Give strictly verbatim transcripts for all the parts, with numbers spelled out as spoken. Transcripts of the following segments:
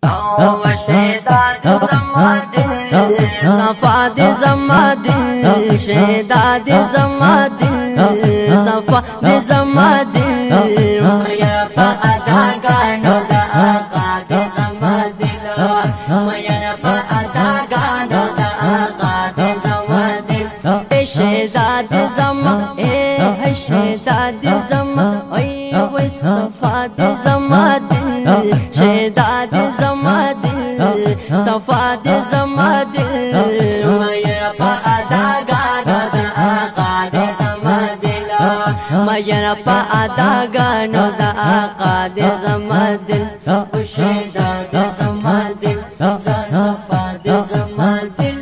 او شیدا دی زما دل صفا دی زما دل شیدا دی زما دل صفا دی زما دل میر پا اداگانو دا آقا دی زما دل میر پا اداگانو دا آقا دی زما دل شیدا دی زما اے شیدا دی زما اے صفا دی زما دل شیدا دی زما دل صفا دی زما دل میر پا اداگانو دا آقا دی زما دل میر پا اداگانو دا آقا دی زما دل شیدا دی زما دل صفا دی زما دل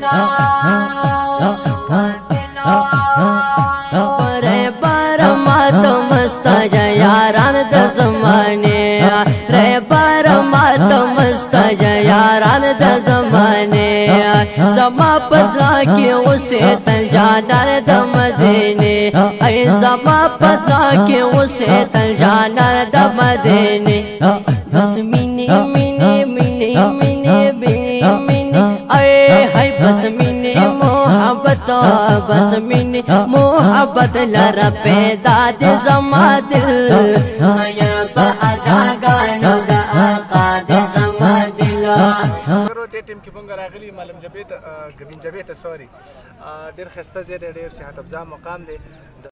رے بار مات مستا یاران د زمانے رے بار مات مستا یاران د زمانے زما پتلا کی اسے تل جانر د مدینے اے زما پتلا کی اسے تل جانر د مدینے بس مینے مینے مینے مینے مینے مینے اے ہائی بس مینے محبت بس مینے محبت لر پیدا دی زما دل میر پا اداگانو دا آقا دی زما دل دې ټیم کې مونږ راغلي معلم جبې ته ګبین جبې ته سوري ډېر ښایسته ځای دی ډېر صحت افزا مقام دی